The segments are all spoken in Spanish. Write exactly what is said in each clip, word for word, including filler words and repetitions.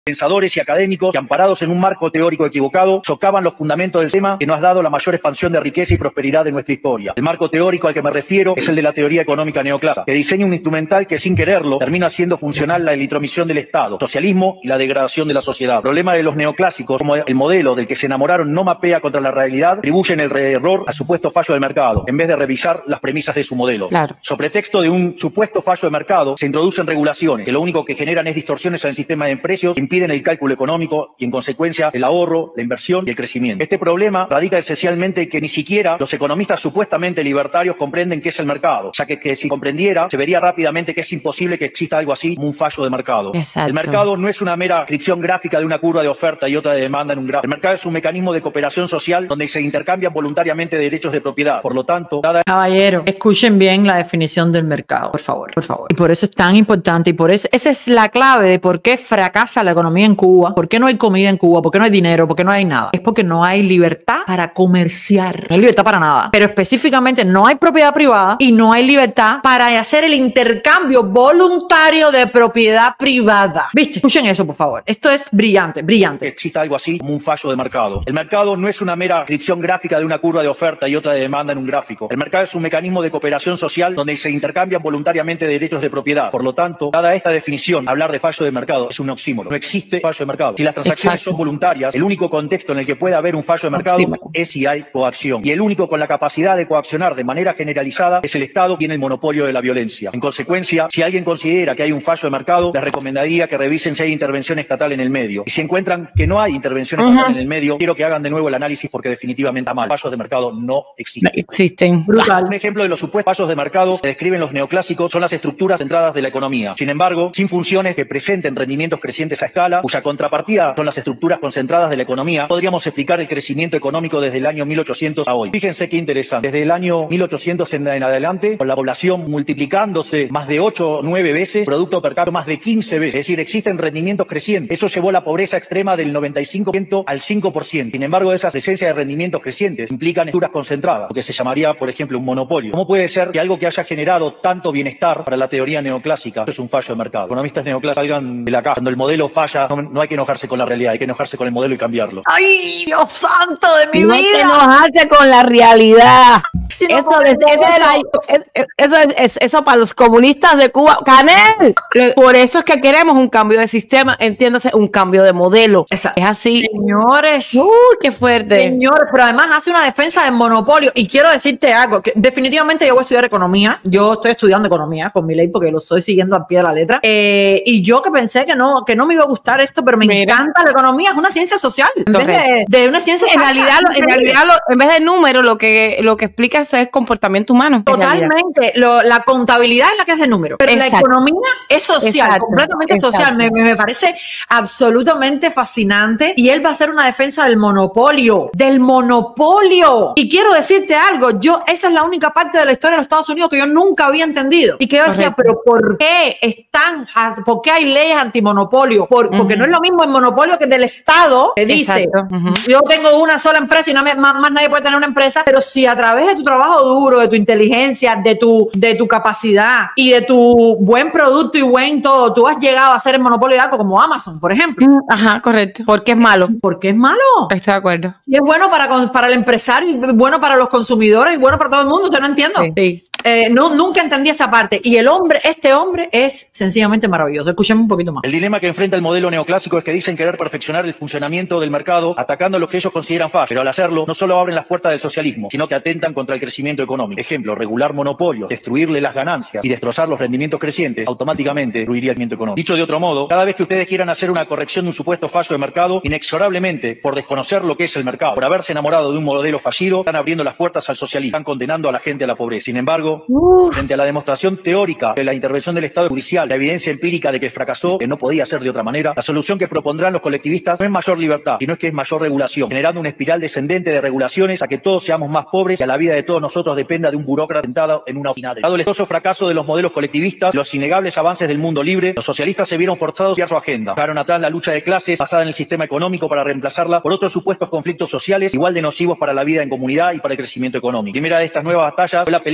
pensadores y académicos que, amparados en un marco teórico equivocado, socavan los fundamentos del tema que nos ha dado la mayor expansión de riqueza y prosperidad de nuestra historia. El marco teórico al que me refiero es el de la teoría económica neoclásica, que diseña un instrumental que, sin quererlo, termina haciendo funcional la intromisión del Estado, socialismo y la degradación de la sociedad. El problema de los neoclásicos, como el modelo del que se enamoraron no mapea contra la realidad, atribuyen el error al supuesto fallo del mercado, en vez de revisar las premisas de su modelo. Claro. Sobre texto de un supuesto fallo de mercado, se introducen regulaciones que lo único que generan es distorsiones en el sistema de precios, impiden el cálculo económico y, en consecuencia, el ahorro, la inversión y el crecimiento. Este problema radica esencialmente en que ni siquiera los economistas supuestamente libertarios comprenden qué es el mercado, ya que, que si comprendiera, se vería rápidamente que es imposible que exista algo así como un fallo de mercado. Exacto. El mercado no es una mera descripción gráfica de una curva de oferta y otra de demanda en un gráfico. El mercado es un mecanismo de cooperación social donde se intercambian voluntariamente derechos de propiedad. Por lo tanto, dada... Caballero, escuchen bien la definición del mercado, por favor, por favor. Y por eso es tan importante y por eso esa es la clave de por qué fracasa la economía en Cuba, por qué no hay comida en Cuba, por qué no hay dinero, por qué no hay nada. Es porque no hay libertad para comerciar. No hay libertad para nada. Pero específicamente no hay propiedad privada y no hay libertad para hacer el intercambio voluntario de propiedad privada. ¿Viste? Escuchen eso, por favor. Esto es brillante, brillante. Que exista algo así como un fallo de mercado. El mercado no es una mera descripción gráfica de una curva de oferta y otra de demanda en un gráfico. El mercado es un mecanismo de cooperación social donde se intercambian voluntariamente derechos de propiedad. Por lo tanto, dada esta definición, hablar de fallo de mercado es un oxímoron. No existe fallo de mercado. Si las transacciones Exacto. son voluntarias, el único contexto en el que puede haber un fallo de mercado oxímoron. es si hay coacción. Y el único con la capacidad de coaccionar de manera generalizada es el Estado, quien tiene el monopolio de la violencia. En consecuencia, si alguien considera que hay un fallo de mercado, les recomendaría que revisen si hay intervención estatal en el medio. Y si encuentran que no hay intervención estatal uh-huh. en el medio, quiero que hagan de nuevo el análisis porque definitivamente está mal. Fallos de mercado no existen. No existen. Brutal. Un ejemplo de los supuestos fallos de mercado que describen los neoclásicos son las estructuras centradas de la economía. Sin embargo, sin funciones que presenten rendimientos crecientes a escala, cuya contrapartida son las estructuras concentradas de la economía, podríamos explicar el crecimiento económico desde el año mil ochocientos a hoy. Fíjense qué interesante. Desde el año mil ochocientos en adelante, con la población multiplicándose más de ocho o nueve veces, producto per cápita más de quince veces. Es decir, existen rendimientos crecientes. Eso llevó la pobreza extrema del noventa y cinco por ciento al cinco por ciento. Sin embargo, esa presencia de rendimientos crecientes implican estructuras concentradas, lo que se llamaría, por ejemplo, un monopolio. ¿Cómo puede ser que algo que haya generado tanto bienestar para la teoría neoclásica eso es un fallo de mercado? Economistas neoclásicos salgan de la caja. Cuando el modelo falla, no, no hay que enojarse con la realidad, hay que enojarse con el modelo y cambiarlo. ¡Ay, Dios santo de mi no vida! Hay que enojarse con la realidad. Si no, eso, es, eso, es la, es, eso, es, es, eso para los comunistas de Cuba. ¡Canel! Por eso es que queremos un cambio de sistema, entiéndase, un cambio de modelo. Esa, es así. Señores. ¡Uy, qué fuerte! Señores, pero además hace una defensa del monopolio. Y quiero decirte algo, que definitivamente yo voy a estudiar economía. Yo estoy estudiando economía con mi ley porque lo estoy siguiendo al pie de la letra. Eh, y yo que pensé que no, que no me iba a gustar esto, pero me Mira. encanta la economía. Es una ciencia social. En vez de, de una ciencia en realidad, lo, en realidad lo, en vez de número, lo que, lo que explica eso es comportamiento humano. Totalmente. Lo, la contabilidad es la que es de número. Pero Exacto. la economía es social, Exacto. completamente Exacto. social. Me, me parece absolutamente fascinante. Y él va a hacer una defensa del monopolio. Del monopolio. Y quiero decirte algo. Yo, esa es la única parte de la historia de los Estados Unidos que yo nunca había entendido. Y que yo decía, Correcto. pero ¿por qué están, por qué hay leyes antimonopolio? Por, uh-huh. Porque no es lo mismo el monopolio que del Estado, que dice, uh-huh. yo tengo una sola empresa y no me, más, más nadie puede tener una empresa, pero si a través de tu trabajo duro, de tu inteligencia, de tu, de tu capacidad y de tu buen producto y buen todo, tú has llegado a ser el monopolio de algo como Amazon, por ejemplo. Ajá, correcto. ¿Por qué es malo? ¿Por qué es malo? Estoy de acuerdo. Si es bueno para, para el empresario y bueno para los consumidores y bueno para todo el mundo, yo no entiendo. Sí. sí. Eh, no, nunca entendí esa parte. Y el hombre, este hombre es sencillamente maravilloso. Escuchemos un poquito más. El dilema que enfrenta el modelo neoclásico es que dicen querer perfeccionar el funcionamiento del mercado atacando lo que ellos consideran fallo, pero al hacerlo no solo abren las puertas del socialismo, sino que atentan contra el crecimiento económico. Ejemplo, regular monopolios, destruirle las ganancias y destrozar los rendimientos crecientes, automáticamente destruiría el crecimiento económico. Dicho de otro modo, cada vez que ustedes quieran hacer una corrección de un supuesto fallo de mercado, inexorablemente, por desconocer lo que es el mercado, por haberse enamorado de un modelo fallido, están abriendo las puertas al socialismo, están condenando a la gente a la pobreza. Sin embargo, Uf. frente a la demostración teórica de la intervención del Estado judicial, la evidencia empírica de que fracasó, que no podía ser de otra manera, la solución que propondrán los colectivistas no es mayor libertad, sino es que es mayor regulación, generando una espiral descendente de regulaciones a que todos seamos más pobres y a la vida de todos nosotros dependa de un burócrata sentado en una oficina. Dado el exitoso fracaso de los modelos colectivistas, los innegables avances del mundo libre, los socialistas se vieron forzados a cambiar su agenda. Dejaron atrás la lucha de clases basada en el sistema económico para reemplazarla por otros supuestos conflictos sociales igual de nocivos para la vida en comunidad y para el crecimiento económico. La primera de estas nuevas batallas fue la pelea ridícula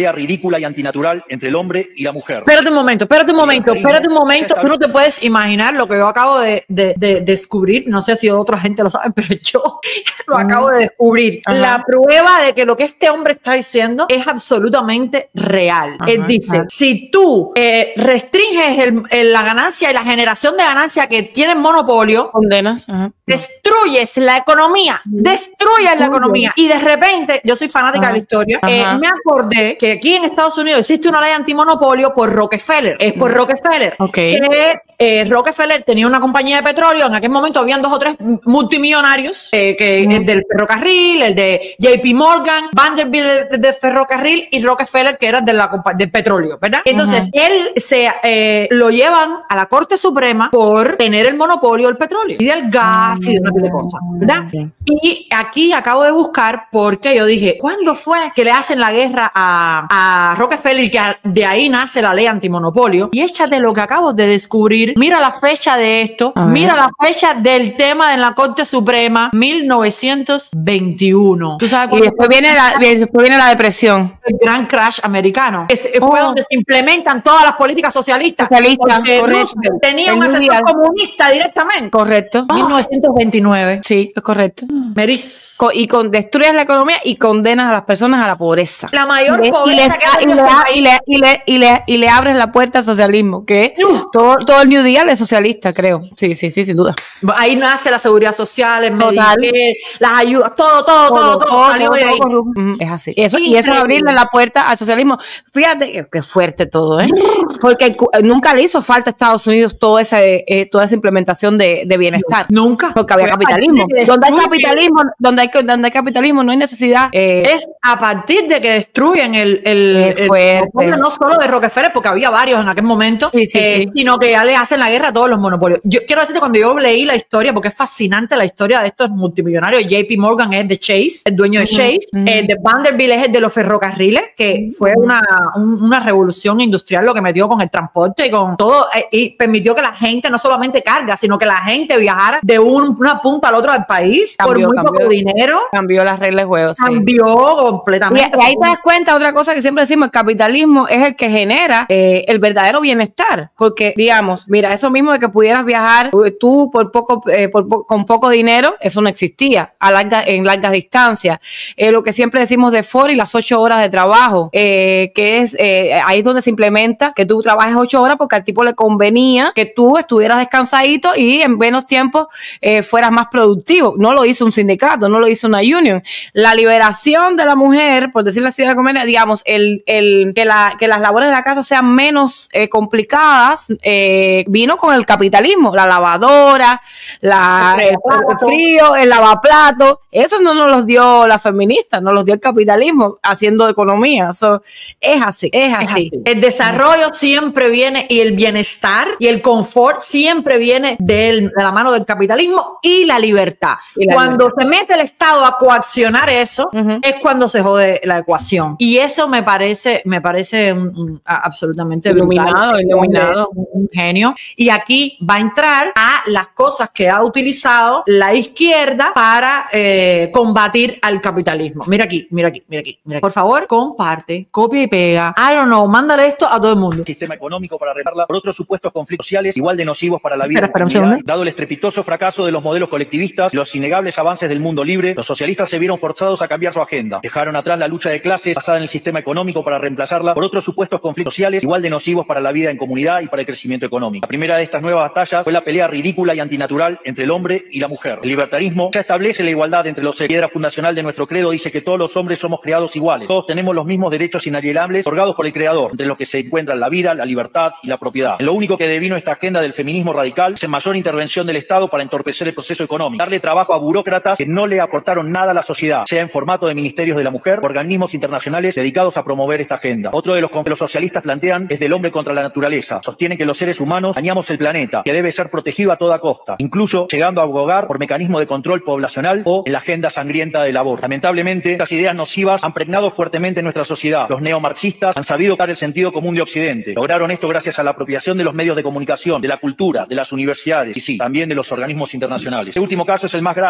ridícula y antinatural entre el hombre y la mujer. Espérate un momento, espérate un momento, espérate un momento. Tú no te puedes imaginar lo que yo acabo de, de, de descubrir. No sé si otra gente lo sabe, pero yo lo acabo de descubrir. Ajá. La prueba de que lo que este hombre está diciendo es absolutamente real. Ajá, Él dice, ajá. si tú eh, restringes el, el, la ganancia y la generación de ganancia que tiene el monopolio, condenas, ajá. destruyes la economía, destruyes la economía. Y de repente, yo soy fanática ajá. de la historia, eh, me acordé que aquí en Estados Unidos existe una ley antimonopolio por Rockefeller. Es por Rockefeller. Okay. Que eh, Rockefeller tenía una compañía de petróleo. En aquel momento habían dos o tres multimillonarios, eh, que uh-huh. el del ferrocarril, el de J P Morgan, Vanderbilt del de ferrocarril y Rockefeller, que era de la, del petróleo, ¿verdad? Entonces, uh-huh. él se uh, lo llevan a la Corte Suprema por tener el monopolio del petróleo y del gas uh-huh. y de una serie de cosas, ¿verdad? Uh-huh. Y aquí acabo de buscar porque yo dije, ¿cuándo fue que le hacen la guerra a, a Rockefeller y que de ahí nace la ley antimonopolio? Y échate lo que acabo de descubrir. Mira la fecha de esto, mira la fecha del tema en la Corte Suprema, mil novecientos veintiuno. ¿Tú sabes y después viene, la, después viene la depresión. El gran crash americano. Es, oh. Fue donde se implementan todas las políticas socialistas. Socialistas, correcto. Tenía un asesor comunista directamente. Correcto. Oh. mil novecientos veintinueve. Sí, es correcto. Meris. Y con, destruyes la economía y condenas a las personas a la pobreza. La mayor y pobreza y, les, y, le, y, le, y, le, y, le, y le abres la puerta al socialismo, que uh. todo, todo el New Deal es socialista, creo. Sí, sí, sí, sin duda. Ahí nace la seguridad social, el Medicare, las ayudas, todo, todo, todo, todo, todo, salió de ahí. Todo, es así. Eso, y eso es abrirle la puerta al socialismo. Fíjate que fuerte todo, ¿eh? Porque nunca le hizo falta a Estados Unidos toda esa, eh, toda esa implementación de, de bienestar. Nunca. Porque había capitalismo. Donde hay capitalismo, donde hay, donde hay capitalismo no hay necesidad. Eh, es a partir de que destruyen el, el, el, el no solo de Rockefeller, porque había varios en aquel momento, sí, sí, eh, sí. sino que ya le hacen la guerra a todos los monopolios. Yo quiero decirte, cuando yo leí la historia, porque es fascinante la historia de estos multimillonarios, J P Morgan es de Chase, el dueño de Chase, uh-huh. eh, de Vanderbilt es el de los ferrocarriles, que uh-huh. fue una, un, una revolución industrial lo que metió con el transporte y con todo, eh, y permitió que la gente no solamente carga, sino que la gente viajara de un, una punta al otro del país cambió, por muy cambió, poco dinero. Cambió las reglas de juego, sí. Cambió completamente. Y, y ahí te das cuenta, otra cosa que siempre decimos, el capitalismo es el que genera eh, el verdadero bienestar, porque digamos, mira, eso mismo de que pudieras viajar tú por poco, eh, por po con poco dinero, eso no existía a larga, en largas distancias. Eh, lo que siempre decimos de Ford y las ocho horas de trabajo, eh, que es eh, ahí es donde se implementa que tú trabajes ocho horas porque al tipo le convenía que tú estuvieras descansadito y en menos tiempo eh, fueras más productivo. No lo hizo un sindicato, no lo hizo una union. La liberación de la mujer, por decirlo así de la comedia, digamos, el, el, que, la, que las labores de la casa sean menos eh, complicadas, eh, vino con el capitalismo, la lavadora, la, el, el frío, el lavaplato. Eso no nos los dio la feminista, nos los dio el capitalismo haciendo economía. So, es así, es así. Es así. El desarrollo siempre viene y el bienestar y el confort siempre viene de, el, de la mano del capitalismo y la libertad. Y la cuando libertad. se mete el Estado a coaccionar eso, uh-huh. es cuando se jode la ecuación. Y eso me parece, me parece un, un, absolutamente iluminado, brutal. iluminado. Un, un genio. Y aquí va a entrar a las cosas que ha utilizado la izquierda para eh, combatir al capitalismo. Mira aquí, mira aquí, mira aquí, mira aquí. Por favor, comparte, copia y pega. I don't know, mándale esto a todo el mundo. Sistema económico para repararla por otros supuestos conflictos sociales igual de nocivos para la vida. Espera, espera un segundo. Dado el estrepitoso fracaso de los modelos colectivistas y los innegables avances del mundo libre, los socialistas se vieron forzados a cambiar su agenda. Dejaron atrás la lucha de clases basada en el sistema económico para reemplazarla por otros supuestos conflictos sociales igual de nocivos para la vida en comunidad y para el crecimiento económico. La primera de estas nuevas batallas fue la pelea ridícula y antinatural entre el hombre y la mujer. El libertarismo ya establece la igualdad entre los seres. La piedra fundacional de nuestro credo dice que todos los hombres somos creados iguales. Todos tenemos los mismos derechos inalienables otorgados por el Creador, entre los que se encuentran la vida, la libertad y la propiedad. En lo único que devino esta agenda del feminismo radical es en mayor intervención del Estado para entorpecer el proceso económico, darle trabajo a burócratas que no le aportaron nada a la sociedad, sea en formato de ministerios de la mujer o organismos internacionales dedicados a promover esta agenda. Otro de los que los socialistas plantean es del hombre contra la naturaleza. Sostienen que los seres humanos dañamos el planeta, que debe ser protegido a toda costa, incluso llegando a abogar por mecanismos de control poblacional o en la agenda sangrienta del aborto. Lamentablemente, estas ideas nocivas han pregnado fuertemente en nuestra sociedad. Los neomarxistas han sabido dar el sentido común de Occidente. Lograron esto gracias a la apropiación de los medios de comunicación, de la cultura, de las universidades y sí, también de los organismos internacionales. Este último caso es el más grave tal vez,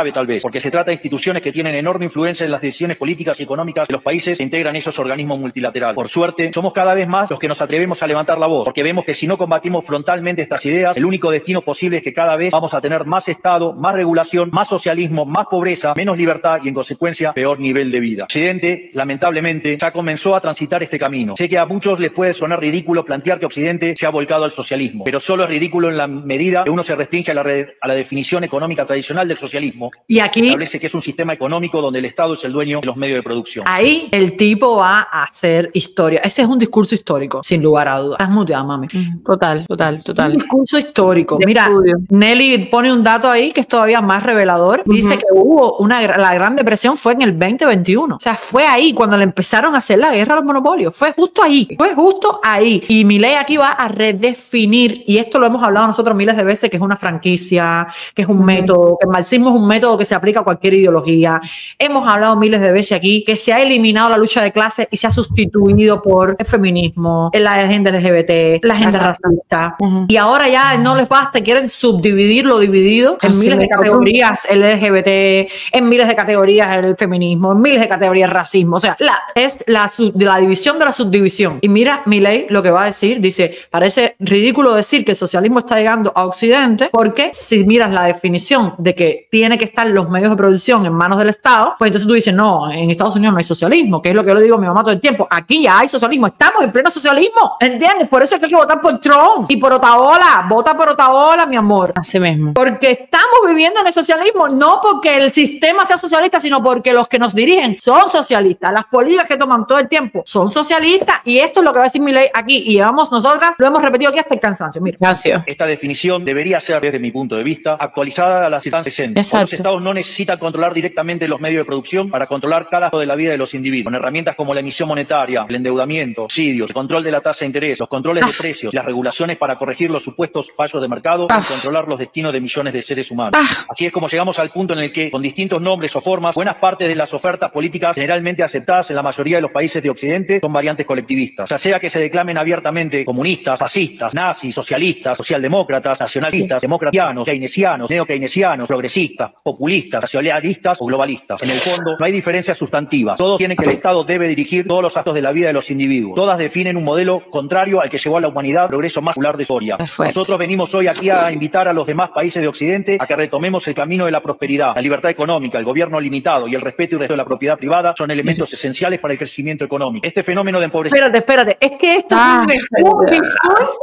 porque se trata de instituciones que tienen enorme influencia en las decisiones políticas y económicas de los países que integran esos organismos multilaterales. Por suerte, somos cada vez más los que nos atrevemos a levantar la voz, porque vemos que si no combatimos frontalmente estas ideas, el único destino posible es que cada vez vamos a tener más Estado, más regulación, más socialismo, más pobreza, menos libertad y, en consecuencia, peor nivel de vida. Occidente, lamentablemente, ya comenzó a transitar este camino. Sé que a muchos les puede sonar ridículo plantear que Occidente se ha volcado al socialismo, pero solo es ridículo en la medida que uno se restringe a la, re a la definición económica tradicional del socialismo. Y aquí establece que es un sistema económico donde el Estado es el dueño de los medios de producción. Ahí el tipo va a hacer historia. Ese es un discurso histórico, sin lugar a dudas. Estás muteada, mami. Total, total, total. Un discurso histórico. De Mira, estudio. Nelly pone un dato ahí que es todavía más revelador. Uh-huh. Dice que hubo una, la Gran Depresión fue en el veinte veintiuno. O sea, fue ahí cuando le empezaron a hacer la guerra a los monopolios. Fue justo ahí. Fue justo ahí. Y Milei aquí va a redefinir, y esto lo hemos hablado nosotros miles de veces, que es una franquicia, que es un uh-huh. método, que el marxismo es un método que se aplica a cualquier ideología. Hemos hablado miles de veces aquí que se ha eliminado la lucha de clases y se ha sustituido por el feminismo, la agenda L G B T, la agenda Ajá. racista. Uh-huh. Y ahora ya uh-huh. no les basta, quieren subdividir lo dividido en Así miles de categorías el L G B T, en miles de categorías el feminismo, en miles de categorías el racismo. O sea, la, es la, la división de la subdivisión. Y mira, Milei lo que va a decir, dice, parece ridículo decir que el socialismo está llegando a Occidente, porque si miras la definición de que tiene que estar los medios de producción en manos del Estado, pues entonces tú dices, no, en Estados Unidos no hay socialismo, que es lo que yo le digo a mi mamá todo el tiempo. Aquí ya hay socialismo, estamos en pleno socialismo, ¿entiendes? Por eso es que hay que votar por Trump y por Otaola, vota por Otaola, mi amor. Así mismo. Porque estamos viviendo en el socialismo, no porque el sistema sea socialista, sino porque los que nos dirigen son socialistas. Las políticas que toman todo el tiempo son socialistas, y esto es lo que va a decir Milei aquí, y llevamos nosotras, lo hemos repetido aquí hasta el cansancio. Mira. Gracias. Esta definición debería ser, desde mi punto de vista, actualizada a la circunstancia sesenta. Los estados no necesitan controlar directamente los medios de producción para controlar cada aspecto de la vida de los individuos, con herramientas como la emisión monetaria, el endeudamiento, subsidios, el control de la tasa de interés, los controles ah. de precios, las regulaciones para corregir los supuestos fallos de mercado ah. y controlar los destinos de millones de seres humanos. Ah. Así es como llegamos al punto en el que, con distintos nombres o formas, buenas partes de las ofertas políticas generalmente aceptadas en la mayoría de los países de Occidente son variantes colectivistas. Ya sea que se declamen abiertamente comunistas, fascistas, nazis, socialistas, socialdemócratas, nacionalistas, democratianos, keynesianos, neokeynesianos, progresistas, populistas, nacionalistas o globalistas. En el fondo, no hay diferencias sustantivas. Todos tienen que el Estado debe dirigir todos los actos de la vida de los individuos. Todas definen un modelo contrario al que llevó a la humanidad al progreso más popular de historia. Nosotros venimos hoy aquí a invitar a los demás países de Occidente a que retomemos el camino de la prosperidad. La libertad económica, el gobierno limitado y el respeto y respeto de la propiedad privada son elementos esenciales para el crecimiento económico. Este fenómeno de empobrecimiento... Espérate, espérate. Es que esto ah, es un discurso...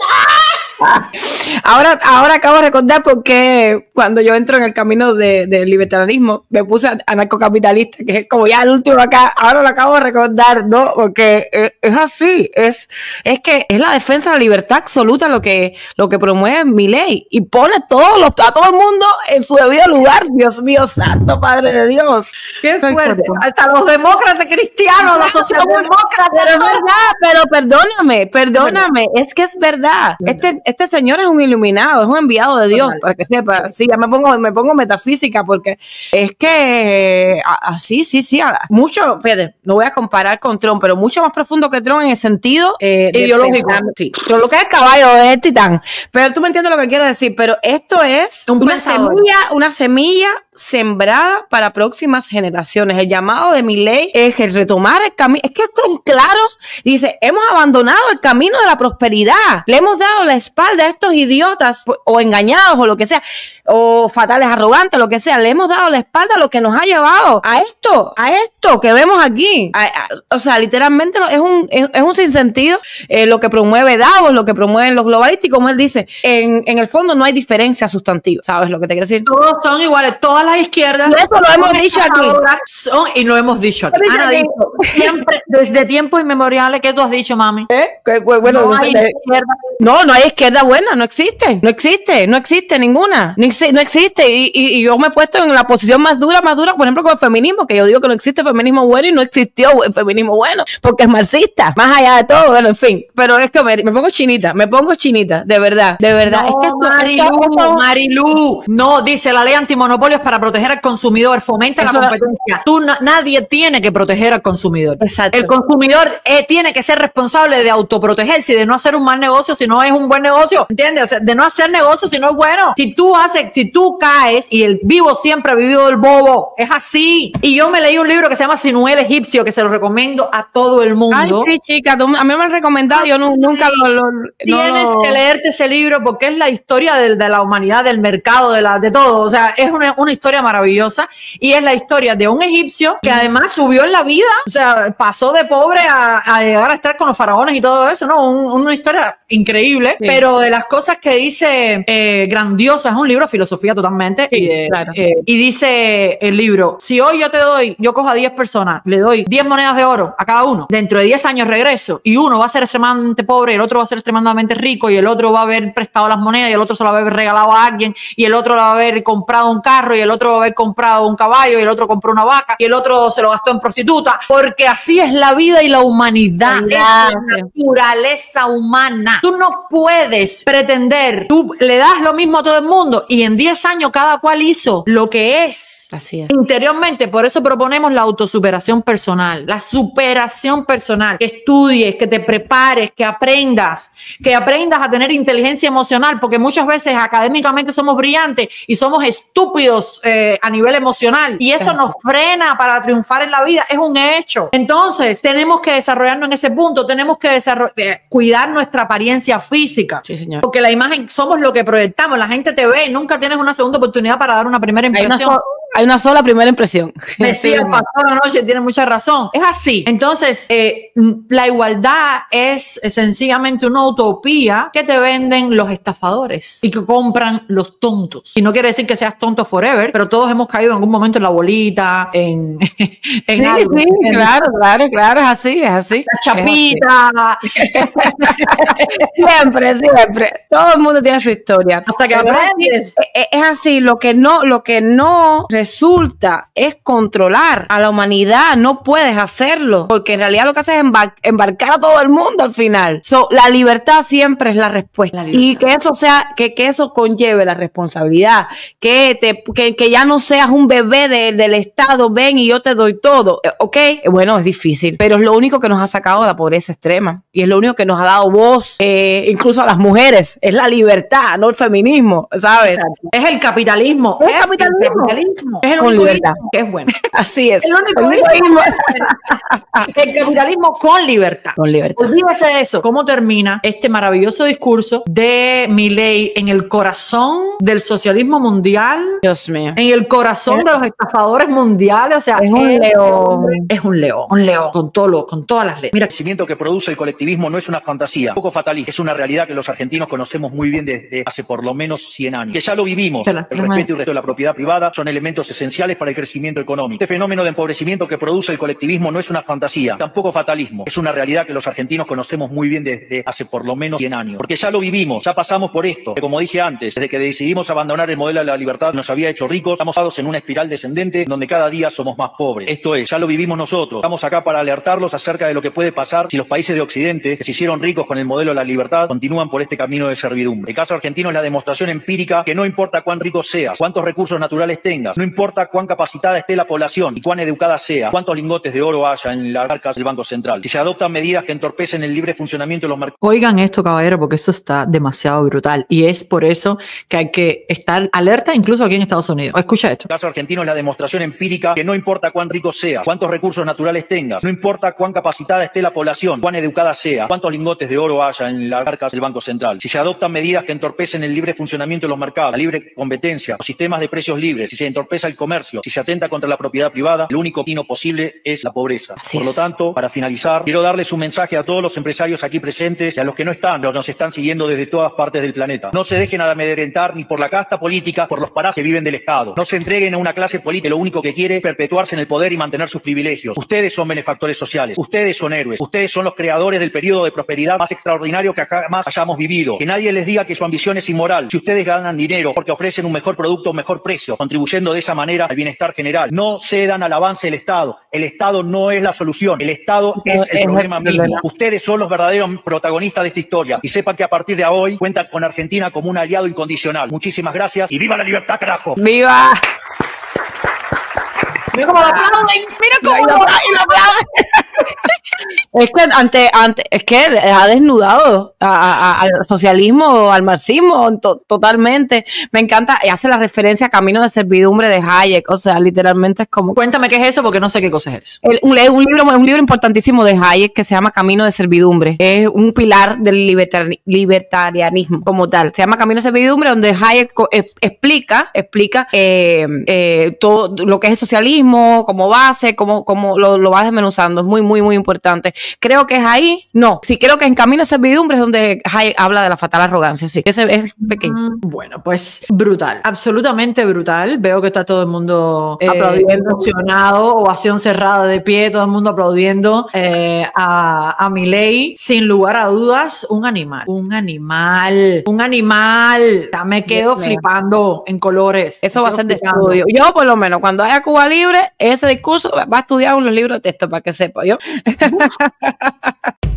Ahora, ahora acabo de recordar porque cuando yo entro en el camino del de libertarianismo me puse anarcocapitalista, que es como ya el último acá. Ahora lo acabo de recordar, ¿no? Porque es, es así, es, es que es la defensa de la libertad absoluta lo que, lo que promueve Milei y pone todos los, a todo el mundo en su debido lugar. Dios mío, santo Padre de Dios. Qué fuerte. Hasta los demócratas cristianos, los socialdemócratas. Pero es verdad, pero perdóname, perdóname, es que es verdad. Este Este señor es un iluminado, es un enviado de Dios, para que sepa. Sí, ya me pongo, me pongo metafísica porque es que así, sí, sí, mucho, fíjate, no voy a comparar con Trump, pero mucho más profundo que Trump en el sentido eh, ideológico. Sí, todo lo que es el caballo es titán. Pero tú me entiendes lo que quiero decir, pero esto es un una semilla, una semilla sembrada para próximas generaciones. El llamado de Milei es el retomar el camino. Es que es tan claro. Dice, hemos abandonado el camino de la prosperidad. Le hemos dado la espalda a estos idiotas o engañados o lo que sea, o fatales, arrogantes, lo que sea. Le hemos dado la espalda a lo que nos ha llevado a esto, a esto que vemos aquí. A, a, o sea, literalmente es un, es, es un sinsentido eh, lo que promueve Davos, lo que promueven los globalistas, y como él dice, en, en el fondo no hay diferencia sustantiva. ¿Sabes lo que te quiero decir? Todos son iguales, todas las izquierdas. Y eso lo hemos dicho aquí. Son, y lo hemos dicho aquí. Ana dicho, siempre, desde tiempos inmemoriales, ¿qué tú has dicho, mami? ¿Eh? Que, bueno, no, hay de, izquierda. no, no hay izquierda buena, no existe, no existe, no existe ninguna, no, no existe. Y, y, y yo me he puesto en la posición más dura, más dura, por ejemplo, con el feminismo, que yo digo que no existe feminismo bueno y no existió el feminismo bueno, porque es marxista, más allá de todo, bueno, en fin. Pero es que me, me pongo chinita, me pongo chinita, de verdad, de verdad. No, es que esto, Marilu, esto, Marilu, no, dice la ley antimonopolio es para para proteger al consumidor, fomenta Eso la competencia. Tú, na, nadie tiene que proteger al consumidor. Exacto. El consumidor eh, tiene que ser responsable de autoprotegerse y de no hacer un mal negocio si no es un buen negocio, ¿entiendes? O sea, de no hacer negocio si no es bueno. Si tú haces, si tú caes, y el vivo siempre ha vivido el bobo, es así. Y yo me leí un libro que se llama Sinuel Egipcio, que se lo recomiendo a todo el mundo. Ay, sí, chica, tú, a mí me lo han recomendado, yo no, nunca lo, lo Tienes no, que leerte ese libro porque es la historia de, de la humanidad, del mercado, de, la, de todo. O sea, es una, una historia maravillosa y es la historia de un egipcio que además subió en la vida, o sea, pasó de pobre a, a llegar a estar con los faraones y todo eso, ¿no? Un, una historia increíble, sí. Pero de las cosas que dice eh, grandiosa, es un libro de filosofía totalmente. Sí, y, eh, claro. eh, y dice el libro, si hoy yo te doy, yo cojo a diez personas, le doy diez monedas de oro a cada uno, dentro de diez años regreso y uno va a ser extremadamente pobre y el otro va a ser extremadamente rico y el otro va a haber prestado las monedas y el otro se lo va a haber regalado a alguien y el otro va a haber comprado un carro y el otro va a haber comprado un caballo y el otro compró una vaca y el otro se lo gastó en prostituta, porque así es la vida y la humanidad, es la naturaleza humana. Tú no puedes pretender, tú le das lo mismo a todo el mundo y en diez años cada cual hizo lo que es, así es. Interiormente. Por eso proponemos la autosuperación personal, la superación personal, que estudies, que te prepares, que aprendas, que aprendas a tener inteligencia emocional, porque muchas veces académicamente somos brillantes y somos estúpidos eh, a nivel emocional y eso nos frena para triunfar en la vida, es un hecho. Entonces tenemos que desarrollarnos en ese punto, tenemos que eh, cuidar nuestra apariencia física, sí, señor. Porque la imagen somos lo que proyectamos, la gente te ve y nunca tienes una segunda oportunidad para dar una primera impresión. Hay una, so hay una sola primera impresión. Decía el pastor anoche, tiene mucha razón. Es así. Entonces, eh, la igualdad es sencillamente una utopía que te venden los estafadores y que compran los tontos. Y no quiere decir que seas tonto forever, pero todos hemos caído en algún momento en la bolita, en, en sí, algo. Sí, en claro, claro, claro, es así, es así. La chapita. Siempre, siempre. Todo el mundo tiene su historia. Hasta que aprendes. Es, es así, lo que no, lo que no resulta es controlar a la humanidad. No puedes hacerlo, porque en realidad lo que haces es embar embarcar a todo el mundo al final. So, la libertad siempre es la respuesta. La y que eso sea, que, que eso conlleve la responsabilidad, que, te, que, que ya no seas un bebé de, del Estado, ven y yo te doy todo. Ok, bueno, es difícil, pero es lo único que nos ha sacado de la pobreza extrema y es lo único que nos ha dado voz, eh, incluso a las mujeres. Es la libertad, no el feminismo, ¿sabes? Exacto. Es el capitalismo. Es, es capitalismo. El capitalismo. Es el con libertad. Que es bueno. Así es. El único el capitalismo con libertad. Con libertad. Olvídese de eso. ¿Cómo termina este maravilloso discurso de Milei en el corazón del socialismo mundial? Dios mío. En el corazón ¿Eh? de los estafadores mundiales. O sea, es un león. Es un león. Un león. Con todo lo, con todas las leyes. Mira, el crecimiento que produce el colectivismo no es una fantasía, un poco fatalista. Es una realidad que los argentinos conocemos muy bien desde hace por lo menos cien años. Que ya lo vivimos. El respeto y el respeto de la propiedad privada son elementos esenciales para el crecimiento económico. Este fenómeno de empobrecimiento que produce el colectivismo no es una fantasía, tampoco fatalismo. Es una realidad que los argentinos conocemos muy bien desde hace por lo menos cien años. Porque ya lo vivimos, ya pasamos por esto. Que como dije antes, desde que decidimos abandonar el modelo de la libertad nos había hecho ricos, estamos dados en una espiral descendente donde cada día somos más pobres. Esto es, ya lo vivimos nosotros. Estamos acá para alertarlos acerca de lo que puede pasar si los países de Occidente, que se hicieron ricos con el modelo de la libertad, continúan por este camino de servidumbre. El caso argentino es la demostración empírica que no importa cuán rico seas, cuántos recursos naturales tengas, no importa cuán capacitada esté la población y cuán educada sea, cuántos lingotes de oro haya en las arcas del Banco Central. Si se adoptan medidas que entorpecen el libre funcionamiento de los mercados. Oigan esto, caballero, porque eso está demasiado brutal y es por eso que hay que estar alerta incluso aquí en Estados Unidos. Escucha esto. El caso argentino es la demostración empírica que no importa cuán rico seas, cuántos recursos naturales tengas, no importa cuán capacitada esté la población, cuán educada sea, cuántos lingotes de oro haya en las arcas del Banco Central. Si se adoptan medidas que entorpecen el libre funcionamiento de los mercados, la libre competencia, los sistemas de precios libres, si se entorpece el comercio, si se atenta contra la propiedad privada, el único destino posible es la pobreza. Así Por es. lo tanto, para finalizar, quiero darles un mensaje a todos los empresarios aquí presentes y a los que no están, los nos están siguiendo desde todas partes del planeta. No se dejen amedrentar ni por la casta política, por los parásitos que viven del Estado. No se entreguen a una clase política que lo único que quiere es perpetuarse en el poder y mantener sus privilegios. Ustedes son benefactores sociales, ustedes son héroes, ustedes son los creadores del periodo de prosperidad más extraordinario que jamás hayamos vivido. Que nadie les diga que su ambición es inmoral. Si ustedes ganan dinero porque ofrecen un mejor producto a un mejor precio, contribuyendo de esa manera al bienestar general, no cedan al avance del Estado. El Estado no es la solución, el Estado es el es problema el mismo. problema. Ustedes son los verdaderos protagonistas de esta historia y sepan que a partir de hoy cuentan con Argentina como un aliado incondicional. Muchísimas gracias y ¡viva la libertad, carajo! ¡Viva! Mira cómo lo aplauden, mira cómo lo aplauden. Es que ante, ante, es que ha desnudado a, a, al socialismo, al marxismo, to, totalmente. Me encanta, y hace la referencia a Camino de Servidumbre de Hayek, o sea, literalmente es como... Cuéntame qué es eso, porque no sé qué cosa es eso. El, un, un, libro, un libro importantísimo de Hayek que se llama Camino de Servidumbre. Es un pilar del libertari, libertarianismo como tal. Se llama Camino de Servidumbre, donde Hayek eh, explica, explica eh, eh, todo lo que es el socialismo, como base, como, como lo, lo va desmenuzando. Es muy, muy, muy importante. Creo que es ahí, no, sí, creo que en Camino de Servidumbre es donde Hayek habla de la fatal arrogancia, sí, ese es pequeño. Mm, bueno, pues brutal, absolutamente brutal. Veo que está todo el mundo eh, aplaudiendo, emocionado, ovación cerrada de pie, todo el mundo aplaudiendo eh, a, a Milei. Sin lugar a dudas, un animal, un animal, un animal. Ya me quedo yes, flipando en colores. Eso va a ser de estudio. Yo, por lo menos, cuando haya Cuba Libre, ese discurso va a estudiar en los libros de texto para que sepa yo.